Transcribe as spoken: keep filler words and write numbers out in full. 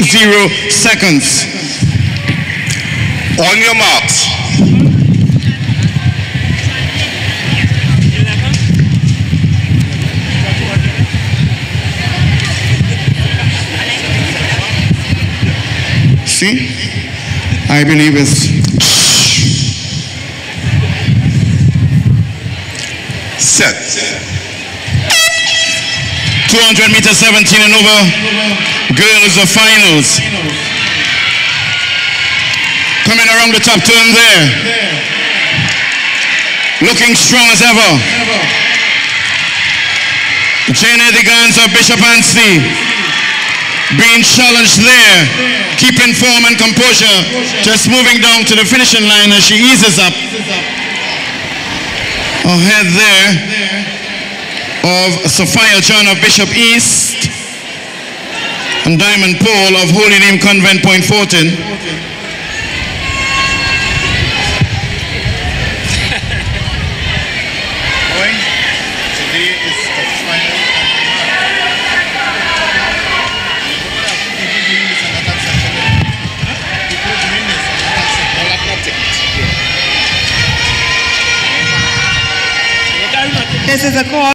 zero seconds. On your marks. See? I believe it's set. two hundred meters, seventeen and over. Girls of finals. Coming around the top turn there. Looking strong as ever. Jenny the Guns of Bishop Anstey being challenged there. Keeping form and composure. Just moving down to the finishing line as she eases up. Ahead there of Sophia John of Bishop East and Diamond Paul of Holy Name Convent Point Fortin. Today is the final. This is a call.